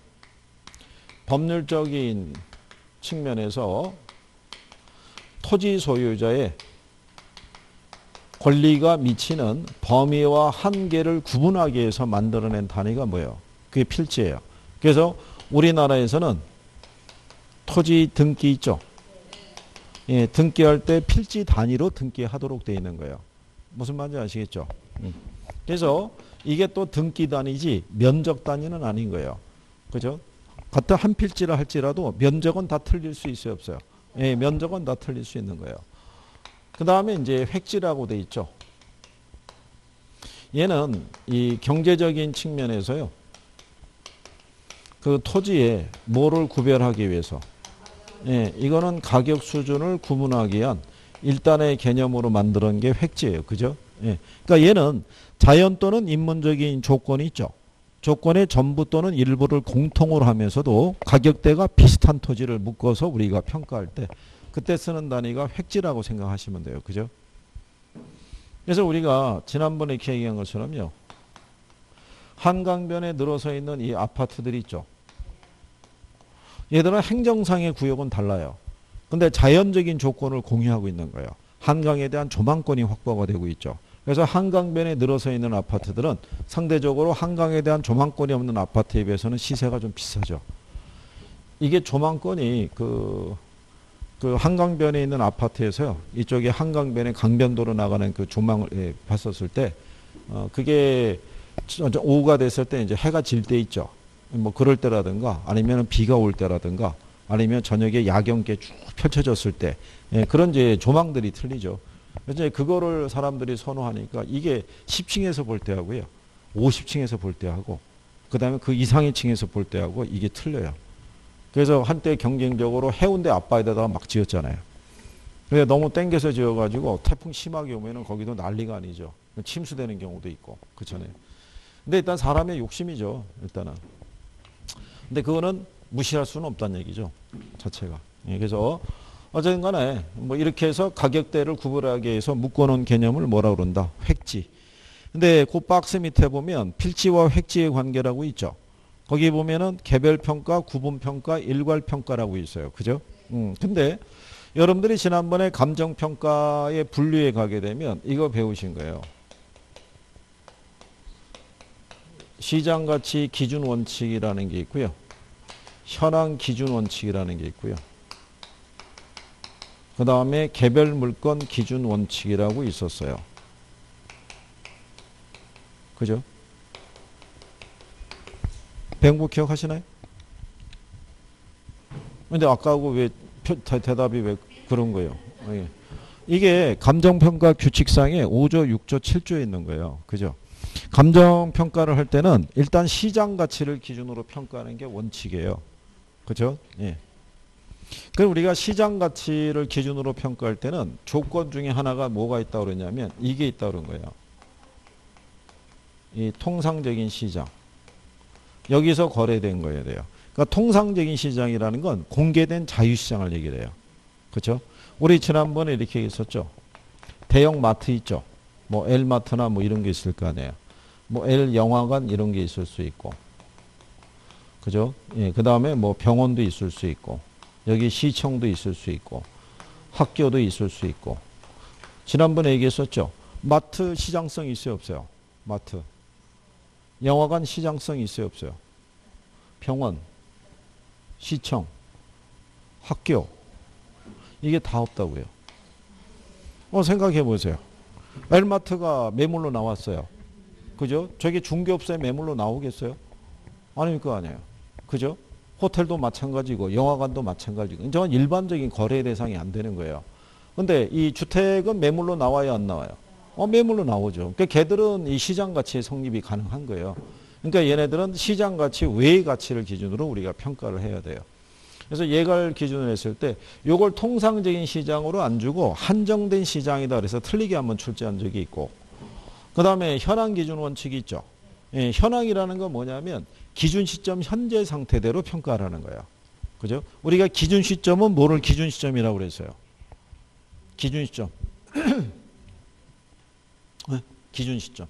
법률적인 측면에서 토지 소유자의 권리가 미치는 범위와 한계를 구분하기 위해서 만들어낸 단위가 뭐예요? 그게 필지예요. 그래서 우리나라에서는 토지 등기 있죠? 예, 등기할 때 필지 단위로 등기하도록 되어 있는 거예요. 무슨 말인지 아시겠죠? 그래서 이게 또 등기 단위지 면적 단위는 아닌 거예요. 그죠? 같은 한 필지라 할지라도 면적은 다 틀릴 수 있어요, 없어요? 예, 면적은 다 틀릴 수 있는 거예요. 그 다음에 이제 획지라고 돼 있죠. 얘는 이 경제적인 측면에서요. 그 토지에 뭐를 구별하기 위해서. 예, 이거는 가격 수준을 구분하기 위한 일단의 개념으로 만드는 게 획지예요. 그죠? 예. 그러니까 얘는 자연 또는 인문적인 조건이 있죠. 조건의 전부 또는 일부를 공통으로 하면서도 가격대가 비슷한 토지를 묶어서 우리가 평가할 때 그때 쓰는 단위가 획지라고 생각하시면 돼요. 그죠? 그래서 우리가 지난번에 이렇게 얘기한 것처럼요. 한강변에 늘어서 있는 이 아파트들이 있죠. 얘들은 행정상의 구역은 달라요. 근데 자연적인 조건을 공유하고 있는 거예요. 한강에 대한 조망권이 확보가 되고 있죠. 그래서 한강변에 늘어서 있는 아파트들은 상대적으로 한강에 대한 조망권이 없는 아파트에 비해서는 시세가 좀 비싸죠. 이게 조망권이 그 한강변에 있는 아파트에서요. 이쪽에 한강변에 강변도로 나가는 그 조망을 봤었을 때, 그게 오후가 됐을 때 이제 해가 질 때 있죠. 뭐 그럴 때라든가 아니면 비가 올 때라든가 아니면 저녁에 야경께 쭉 펼쳐졌을 때, 그런 이제 조망들이 틀리죠. 그래서 그거를 사람들이 선호하니까 이게 10층에서 볼 때하고요. 50층에서 볼 때하고 그 다음에 그 이상의 층에서 볼 때하고 이게 틀려요. 그래서 한때 경쟁적으로 해운대 앞바다에다가 막 지었잖아요. 그래서 너무 땡겨서 지어가지고 태풍 심하게 오면은 거기도 난리가 아니죠. 침수되는 경우도 있고. 그렇잖아요. 근데 일단 사람의 욕심이죠. 일단은. 근데 그거는 무시할 수는 없다는 얘기죠. 자체가. 그래서 어쨌든 간에 뭐 이렇게 해서 가격대를 구분하기 위해서 묶어놓은 개념을 뭐라 그런다? 획지. 근데 그 박스 밑에 보면 필지와 획지의 관계라고 있죠. 거기 보면은 개별평가, 구분평가, 일괄평가라고 있어요. 그죠? 근데 여러분들이 지난번에 감정평가의 분류에 가게 되면 이거 배우신 거예요. 시장가치 기준원칙이라는 게 있고요. 현황 기준원칙이라는 게 있고요. 그 다음에 개별물건 기준원칙이라고 있었어요. 그죠? 백무 기억하시나요? 근데 아까하고 왜 대답이 왜 그런 거예요? 이게 감정평가 규칙상에 5조, 6조, 7조에 있는 거예요. 그죠? 감정평가를 할 때는 일단 시장 가치를 기준으로 평가하는 게 원칙이에요. 그죠? 예. 그럼 우리가 시장 가치를 기준으로 평가할 때는 조건 중에 하나가 뭐가 있다고 그러냐면 이게 있다고 그런 거예요. 이 통상적인 시장. 여기서 거래된 거여야 돼요. 그러니까 통상적인 시장이라는 건 공개된 자유시장을 얘기를 해요. 그렇죠? 우리 지난번에 이렇게 얘기했었죠. 대형 마트 있죠. 뭐 L마트나 뭐 이런 게 있을 거 아니에요. 뭐 L영화관 이런 게 있을 수 있고. 그죠? 예, 그 다음에 뭐 병원도 있을 수 있고. 여기 시청도 있을 수 있고. 학교도 있을 수 있고. 지난번에 얘기했었죠. 마트 시장성이 있어요, 없어요? 마트. 영화관 시장성이 있어요, 없어요? 병원, 시청, 학교, 이게 다 없다고요. 생각해 보세요. 엘마트가 매물로 나왔어요. 그죠? 저게 중개업소에 매물로 나오겠어요? 아닙니까? 아니에요. 그죠? 호텔도 마찬가지고 영화관도 마찬가지고 이건 일반적인 거래 대상이 안 되는 거예요. 근데 이 주택은 매물로 나와요, 안 나와요? 매물로 나오죠. 그러니까 걔들은 이 시장 가치의 성립이 가능한 거예요. 그러니까 얘네들은 시장 가치 외의 가치를 기준으로 우리가 평가를 해야 돼요. 그래서 얘를 기준으로 했을 때 요걸 통상적인 시장으로 안 주고 한정된 시장이다 그래서 틀리게 한번 출제한 적이 있고, 그 다음에 현황 기준 원칙이 있죠. 예, 현황이라는 건 뭐냐면 기준 시점 현재 상태대로 평가하라는 거예요. 그죠? 우리가 기준 시점은 뭐를 기준 시점이라고 그랬어요? 기준 시점. 기준 시점.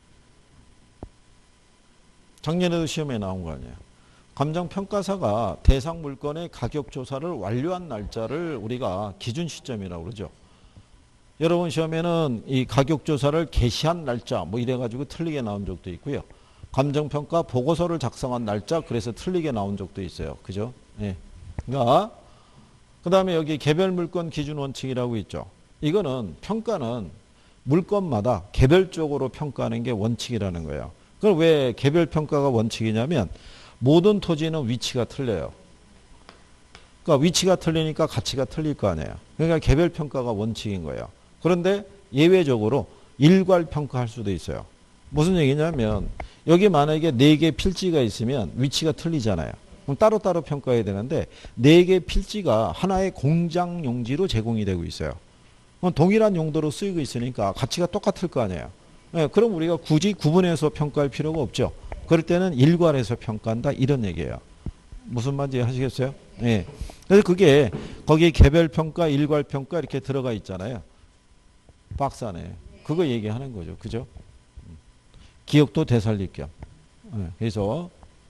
작년에도 시험에 나온 거 아니에요. 감정평가사가 대상 물건의 가격 조사를 완료한 날짜를 우리가 기준 시점이라고 그러죠. 여러분 시험에는 이 가격 조사를 개시한 날짜 뭐 이래가지고 틀리게 나온 적도 있고요. 감정평가 보고서를 작성한 날짜 그래서 틀리게 나온 적도 있어요. 그죠? 예. 그러니까 그 다음에 여기 개별 물건 기준 원칙이라고 있죠. 이거는 평가는 물건마다 개별적으로 평가하는 게 원칙이라는 거예요. 그럼 왜 개별 평가가 원칙이냐면 모든 토지는 위치가 틀려요. 그러니까 위치가 틀리니까 가치가 틀릴 거 아니에요. 그러니까 개별 평가가 원칙인 거예요. 그런데 예외적으로 일괄 평가할 수도 있어요. 무슨 얘기냐면 여기 만약에 4개 필지가 있으면 위치가 틀리잖아요. 그럼 따로따로 평가해야 되는데 4개 필지가 하나의 공장 용지로 제공이 되고 있어요. 그럼 동일한 용도로 쓰이고 있으니까 가치가 똑같을 거 아니에요. 네, 그럼 우리가 굳이 구분해서 평가할 필요가 없죠. 그럴 때는 일괄해서 평가한다 이런 얘기예요. 무슨 말인지 하시겠어요? 네. 그래서 그게 거기에 개별 평가, 일괄 평가 이렇게 들어가 있잖아요. 박스 안에. 그거 얘기하는 거죠. 그죠? 기억도 되살릴 겸. 네. 그래서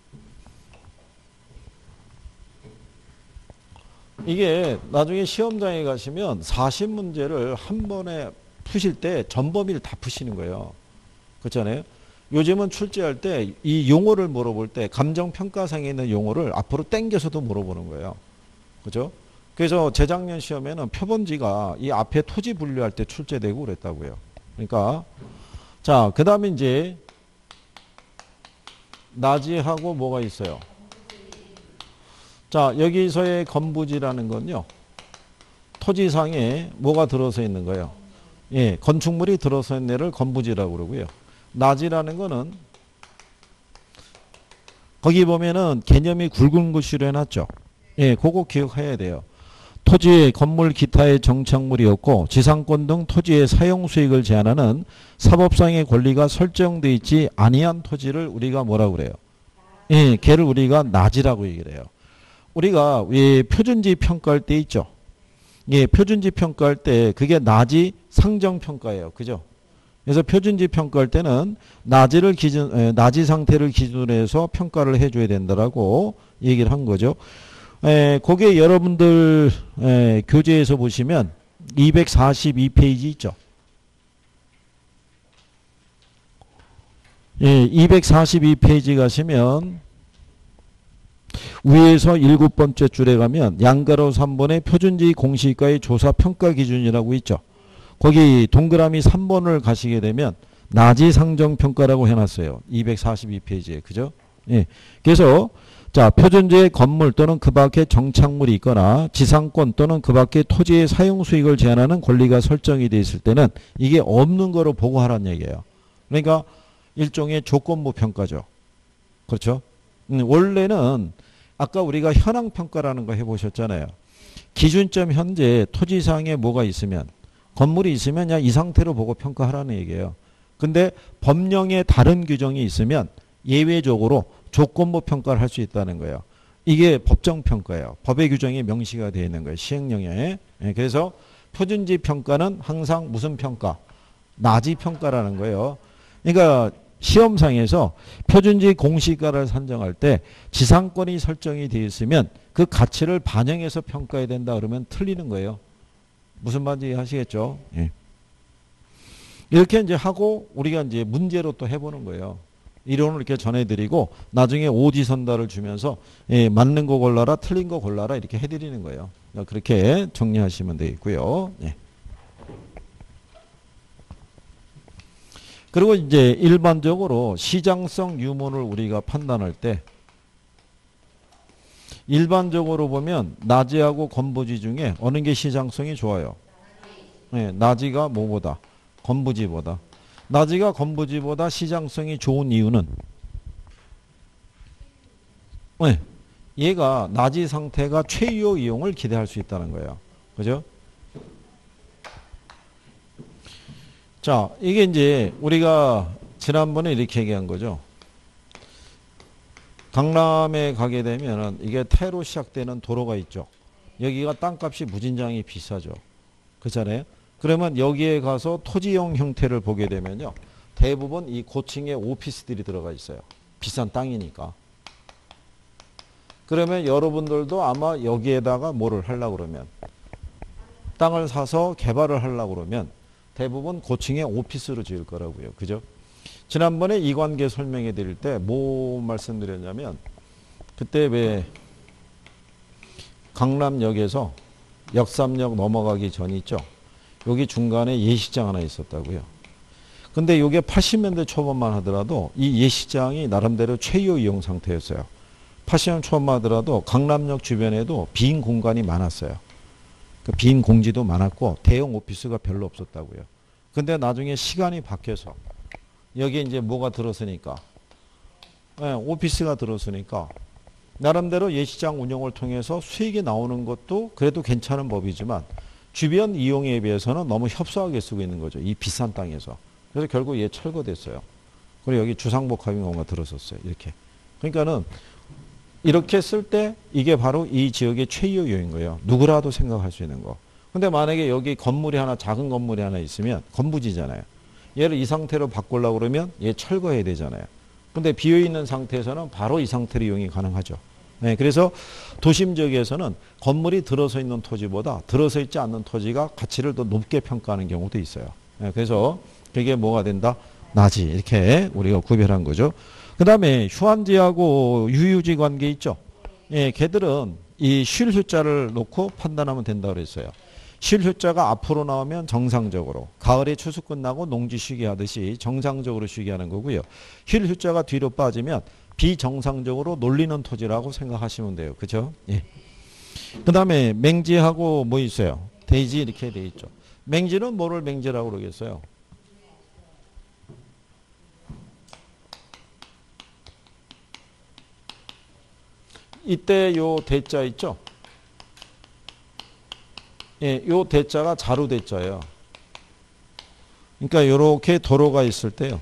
이게 나중에 시험장에 가시면 40문제를 한 번에 푸실 때 전범위를 다 푸시는 거예요. 그렇잖아요. 요즘은 출제할 때 이 용어를 물어볼 때 감정평가상에 있는 용어를 앞으로 당겨서도 물어보는 거예요. 그죠? 그래서 재작년 시험에는 표본지가 이 앞에 토지 분류할 때 출제되고 그랬다고요. 그러니까 자, 그 다음에 이제 나지하고 뭐가 있어요? 자, 여기서의 건부지라는 건요. 토지상에 뭐가 들어서 있는 거예요? 예, 건축물이 들어서 있는 애를 건부지라고 그러고요. 나지라는 거는 거기 보면은 개념이 굵은 글씨로 해놨죠. 예, 그거 기억해야 돼요. 토지의 건물 기타의 정착물이 없고 지상권 등 토지의 사용 수익을 제한하는 사법상의 권리가 설정되어 있지 아니한 토지를 우리가 뭐라고 그래요? 예, 걔를 우리가 나지라고 얘기를 해요. 우리가 예, 표준지 평가할 때 있죠. 예, 표준지 평가할 때 그게 나지 상정 평가예요. 그죠? 그래서 표준지 평가할 때는 나지를 기준, 나지 상태를 기준으로 해서 평가를 해줘야 된다라고 얘기를 한 거죠. 그게 여러분들 교재에서 보시면 242페이지 있죠. 예, 242페이지 가시면 위에서 7번째 줄에 가면 양가로 3번의 표준지 공시가의 조사 평가 기준이라고 있죠. 거기 동그라미 3번을 가시게 되면 나지 상정 평가라고 해놨어요. 242페이지에. 그죠? 예. 그래서 자, 표준지의 건물 또는 그 밖에 정착물이 있거나 지상권 또는 그 밖에 토지의 사용 수익을 제한하는 권리가 설정이 되어 있을 때는 이게 없는 거로 보고하라는 얘기예요. 그러니까 일종의 조건부 평가죠. 그렇죠? 원래는 아까 우리가 현황 평가라는 거 해보셨잖아요. 기준점 현재 토지상에 뭐가 있으면 건물이 있으면 야, 이 상태로 보고 평가하라는 얘기예요. 근데 법령에 다른 규정이 있으면 예외적으로 조건부 평가를 할 수 있다는 거예요. 이게 법정평가예요. 법의 규정이 명시가 되어 있는 거예요. 시행령에. 그래서 표준지 평가는 항상 무슨 평가? 나지 평가라는 거예요. 그러니까 시험상에서 표준지 공시가를 산정할 때 지상권이 설정이 되어 있으면 그 가치를 반영해서 평가해야 된다 그러면 틀리는 거예요. 무슨 말인지 아시겠죠? 예. 이렇게 이제 하고 우리가 이제 문제로 또 해보는 거예요. 이론을 이렇게 전해드리고 나중에 오지선다를 주면서 예, 맞는 거 골라라 틀린 거 골라라 이렇게 해드리는 거예요. 그렇게 정리하시면 되겠고요. 예. 그리고 이제 일반적으로 시장성 유무를 우리가 판단할 때 일반적으로 보면 나지하고 건부지 중에 어느 게 시장성이 좋아요? 네, 나지가 뭐보다? 건부지보다. 나지가 건부지보다 시장성이 좋은 이유는 네, 얘가 나지 상태가 최유 이용을 기대할 수 있다는 거예요. 그죠? 자, 이게 이제 우리가 지난번에 이렇게 얘기한 거죠. 강남에 가게 되면은 이게 태로 시작되는 도로가 있죠. 여기가 땅값이 무진장이 비싸죠. 그렇잖아요. 그러면 여기에 가서 토지용 형태를 보게 되면요. 대부분 이 고층에 오피스들이 들어가 있어요. 비싼 땅이니까. 그러면 여러분들도 아마 여기에다가 뭐를 하려고 그러면 땅을 사서 개발을 하려고 그러면 대부분 고층에 오피스로 지을 거라고요. 그죠? 지난번에 이관계 설명해 드릴 때 뭐 말씀드렸냐면 그때 왜 강남역에서 역삼역 넘어가기 전 있죠. 여기 중간에 예식장 하나 있었다고요. 근데 이게 80년대 초반만 하더라도 이 예식장이 나름대로 최유 이용 상태였어요. 80년 초반만 하더라도 강남역 주변에도 빈 공간이 많았어요. 그 빈 공지도 많았고 대형 오피스가 별로 없었다고요. 근데 나중에 시간이 바뀌어서 여기 이제 뭐가 들었으니까 네, 오피스가 들었으니까 나름대로 예식장 운영을 통해서 수익이 나오는 것도 그래도 괜찮은 법이지만 주변 이용에 비해서는 너무 협소하게 쓰고 있는 거죠. 이 비싼 땅에서. 그래서 결국 얘 철거됐어요. 그리고 여기 주상복합인가가 들었었어요. 이렇게. 그러니까는 이렇게 쓸 때 이게 바로 이 지역의 최유효인 거예요. 누구라도 생각할 수 있는 거. 근데 만약에 여기 건물이 하나 작은 건물이 하나 있으면 건부지잖아요. 얘를 이 상태로 바꾸려고 그러면 얘 철거해야 되잖아요. 근데 비어있는 상태에서는 바로 이 상태로 이용이 가능하죠. 네, 그래서 도심 지역에서는 건물이 들어서 있는 토지보다 들어서 있지 않는 토지가 가치를 더 높게 평가하는 경우도 있어요. 네, 그래서 그게 뭐가 된다? 나지. 이렇게 우리가 구별한 거죠. 그 다음에 휴안지하고 유유지 관계 있죠. 예, 걔들은 이 쉴 휴자를 놓고 판단하면 된다고 그랬어요. 쉴 휴자가 앞으로 나오면 정상적으로 가을에 추수 끝나고 농지 쉬게 하듯이 정상적으로 쉬게 하는 거고요. 쉴 휴자가 뒤로 빠지면 비정상적으로 놀리는 토지라고 생각하시면 돼요. 그죠? 예. 그 다음에 맹지하고 뭐 있어요? 대지 이렇게 돼 있죠. 맹지는 뭐를 맹지라고 그러겠어요? 이때 요 대자 있죠? 예, 요 대자가 자루 대자예요. 그러니까 이렇게 도로가 있을 때요.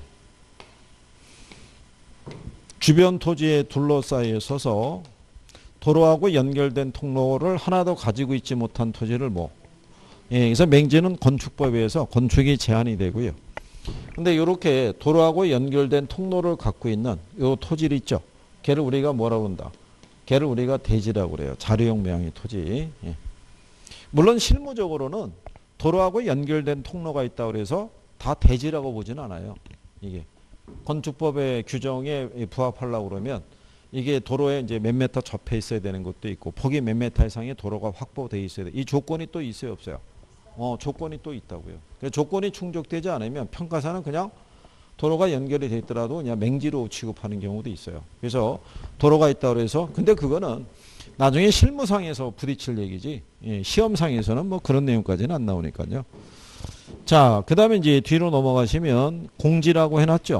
주변 토지에 둘러싸여 있어서 도로하고 연결된 통로를 하나도 가지고 있지 못한 토지를 뭐. 예, 그래서 맹지는 건축법에 의해서 건축이 제한이 되고요. 근데 이렇게 도로하고 연결된 통로를 갖고 있는 요 토지를 있죠. 걔를 우리가 뭐라고 한다? 걔를 우리가 대지라고 그래요. 자료용 모양의 토지. 예. 물론 실무적으로는 도로하고 연결된 통로가 있다고 그래서 다 대지라고 보지는 않아요. 이게 건축법의 규정에 부합하려고 그러면 이게 도로에 이제 몇 메터 접해 있어야 되는 것도 있고 폭이 몇 메터 이상의 도로가 확보되어 있어야 돼. 이 조건이 또 있어요, 없어요? 조건이 또 있다고요. 조건이 충족되지 않으면 평가사는 그냥 도로가 연결이 돼 있더라도 그냥 맹지로 취급하는 경우도 있어요. 그래서 도로가 있다고 해서 근데 그거는 나중에 실무상에서 부딪힐 얘기지 예, 시험상에서는 뭐 그런 내용까지는 안 나오니까요. 자, 그 다음에 이제 뒤로 넘어가시면 공지라고 해놨죠.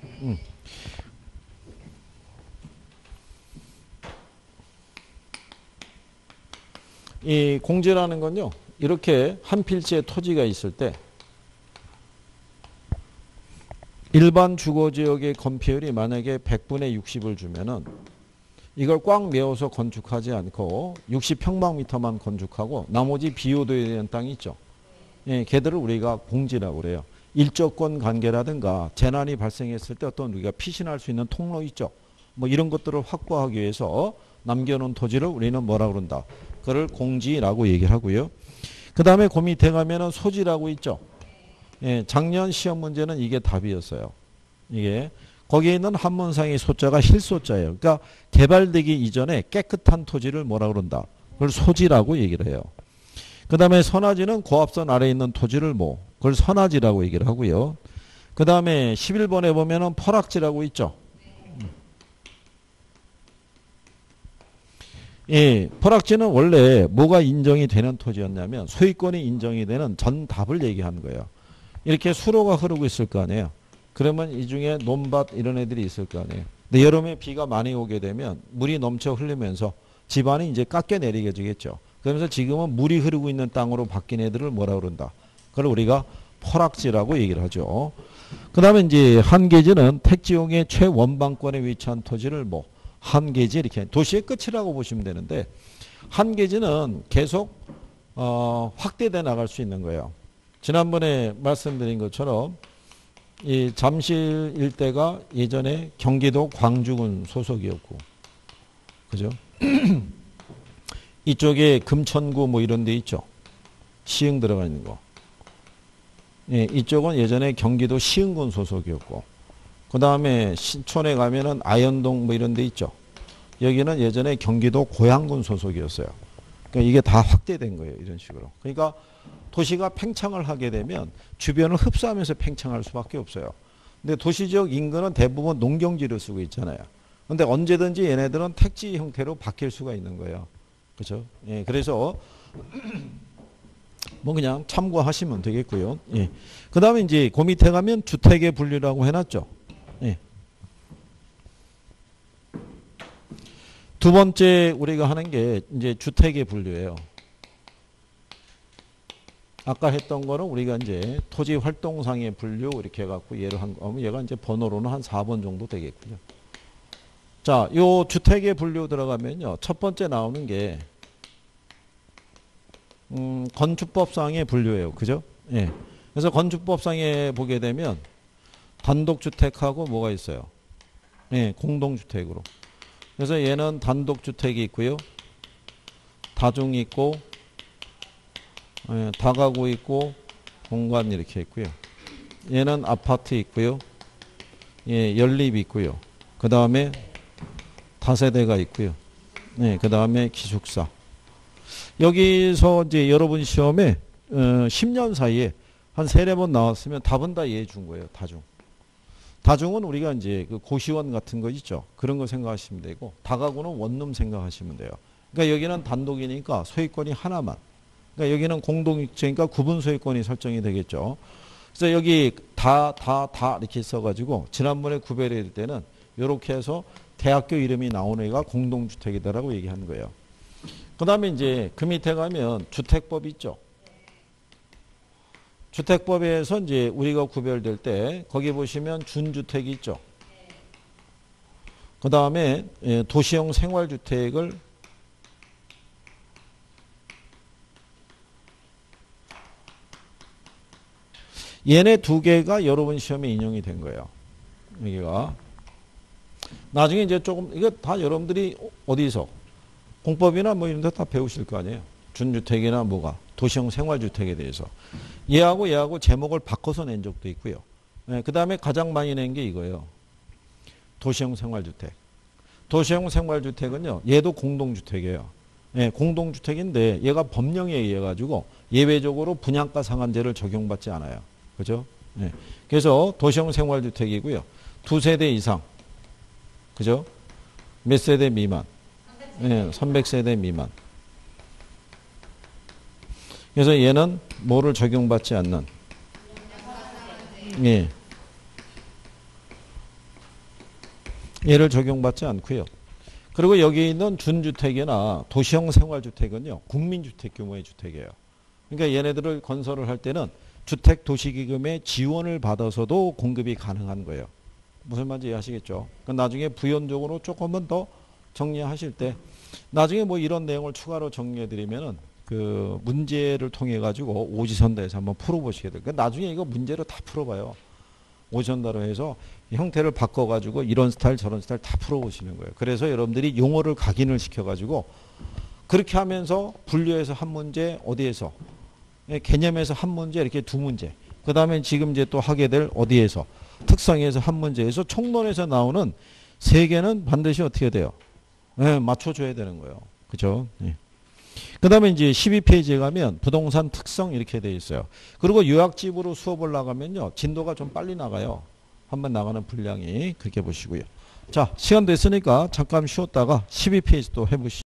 이 공지라는 건요. 이렇게 한 필지에 토지가 있을 때 일반 주거지역의 건폐율이 만약에 100분의 60을 주면은 이걸 꽉 메워서 건축하지 않고 60평방미터만 건축하고 나머지 비효도에 대한 땅이 있죠. 예, 걔들을 우리가 공지라고 그래요. 일조권 관계라든가 재난이 발생했을 때 어떤 우리가 피신할 수 있는 통로 있죠. 뭐 이런 것들을 확보하기 위해서 남겨놓은 토지를 우리는 뭐라고 그런다. 그걸 공지라고 얘기를 하고요. 그 다음에 그 밑에 가면은 소지라고 있죠. 예, 작년 시험 문제는 이게 답이었어요. 이게 거기에 있는 한문상의 소자가 힐소자예요. 그러니까 개발되기 이전에 깨끗한 토지를 뭐라 그런다. 그걸 소지라고 얘기를 해요. 그 다음에 선화지는 고압선 아래에 있는 토지를 그걸 선화지라고 얘기를 하고요. 그 다음에 11번에 보면은 퍼락지라고 있죠. 예, 퍼락지는 원래 뭐가 인정이 되는 토지였냐면 소유권이 인정이 되는 전답을 얘기하는 거예요. 이렇게 수로가 흐르고 있을 거 아니에요. 그러면 이 중에 논밭 이런 애들이 있을 거 아니에요. 근데 여름에 비가 많이 오게 되면 물이 넘쳐 흘리면서 집안이 이제 깎여 내리게 되겠죠. 그러면서 지금은 물이 흐르고 있는 땅으로 바뀐 애들을 뭐라 그런다. 그걸 우리가 퍼락지라고 얘기를 하죠. 그 다음에 이제 한계지는 택지용의 최원방권에 위치한 토지를 한계지 이렇게 도시의 끝이라고 보시면 되는데 한계지는 계속 확대돼 나갈 수 있는 거예요. 지난번에 말씀드린 것처럼 이 잠실 일대가 예전에 경기도 광주군 소속이었고, 그죠? 이쪽에 금천구 이런 데 있죠. 시흥 들어가 있는 거. 예, 이쪽은 예전에 경기도 시흥군 소속이었고, 그 다음에 신촌에 가면은 아현동 이런 데 있죠. 여기는 예전에 경기도 고양군 소속이었어요. 그러니까 이게 다 확대된 거예요. 이런 식으로. 그러니까 도시가 팽창을 하게 되면 주변을 흡수하면서 팽창할 수밖에 없어요. 근데 도시적 인근은 대부분 농경지를 쓰고 있잖아요. 근데 언제든지 얘네들은 택지 형태로 바뀔 수가 있는 거예요. 그렇죠? 예, 그래서 그냥 참고하시면 되겠고요. 예. 그 다음에 이제 그 밑에 가면 주택의 분류라고 해놨죠. 예. 두 번째 우리가 하는 게 이제 주택의 분류예요. 아까 했던 거는 우리가 이제 토지 활동상의 분류 이렇게 해갖고 얘를 얘가 이제 번호로는 한 4번 정도 되겠고요. 자, 요 주택의 분류 들어가면요. 첫 번째 나오는 게 건축법상의 분류예요. 그죠? 예. 그래서 건축법상에 보게 되면 단독주택하고 뭐가 있어요? 예, 공동주택으로. 그래서 얘는 단독주택이 있고요. 다중이 있고, 예, 다가구 있고, 공간 이렇게 있고요. 얘는 아파트 있고요. 예, 연립이 있고요. 그 다음에 다세대가 있고요. 예, 그 다음에 기숙사. 여기서 이제 여러분 시험에 10년 사이에 한 3-4번 나왔으면 답은 다 얘 준 거예요. 다중. 다중은 우리가 이제 그 고시원 같은 거 있죠. 그런 거 생각하시면 되고, 다가구는 원룸 생각하시면 돼요. 그러니까 여기는 단독이니까 소유권이 하나만. 그러니까 여기는 공동주택이니까 구분 소유권이 설정이 되겠죠. 그래서 여기 다 이렇게 써가지고 지난번에 구별할 때는 이렇게 해서 대학교 이름이 나오는 애가 공동주택이다라고 얘기하는 거예요. 그 다음에 이제 그 밑에 가면 주택법 있죠. 주택법에서 이제 우리가 구별될 때 거기 보시면 준주택이 있죠. 그 다음에 도시형 생활주택을 얘네 두 개가 여러분 시험에 인용이 된 거예요. 여기가 나중에 이제 조금 이거 다 여러분들이 어디서 공법이나 이런 데 다 배우실 거 아니에요. 준주택이나 도시형 생활주택에 대해서 얘하고 제목을 바꿔서 낸 적도 있고요. 네, 그 다음에 가장 많이 낸 게 이거예요. 도시형 생활주택. 도시형 생활주택은요. 얘도 공동주택이에요. 네, 공동주택인데 얘가 법령에 의해 가지고 예외적으로 분양가 상한제를 적용받지 않아요. 그죠? 네. 그래서 도시형 생활주택이고요. 2세대 이상. 그죠? 몇 세대 미만? 네, 300세대 미만. 그래서 얘는 뭐를 적용받지 않는? 예. 얘를 적용받지 않고요. 그리고 여기 있는 준주택이나 도시형 생활주택은요. 국민주택 규모의 주택이에요. 그러니까 얘네들을 건설을 할 때는 주택도시기금의 지원을 받아서도 공급이 가능한 거예요. 무슨 말인지 이해하시겠죠? 그러니까 나중에 부연적으로 조금은 더 정리하실 때 나중에 이런 내용을 추가로 정리해드리면은 그 문제를 통해 가지고 오지선다에서 한번 풀어보시게 돼요. 그러니까 나중에 이거 문제로 다 풀어봐요. 오지선다로 해서 형태를 바꿔가지고 이런 스타일 저런 스타일 다 풀어보시는 거예요. 그래서 여러분들이 용어를 각인을 시켜가지고 그렇게 하면서 분류해서 한 문제 어디에서 개념에서 한 문제 이렇게 두 문제 그 다음에 지금 이제 또 하게 될 어디에서 특성에서 한 문제에서 총론에서 나오는 세 개는 반드시 어떻게 돼요? 예, 맞춰줘야 되는 거예요. 그죠? 예. 그 다음에 이제 12페이지에 가면 부동산 특성 이렇게 돼 있어요. 그리고 요약집으로 수업을 나가면요. 진도가 좀 빨리 나가요. 한번 나가는 분량이. 그렇게 보시고요. 자, 시간 됐으니까 잠깐 쉬었다가 12페이지 또 해보시죠.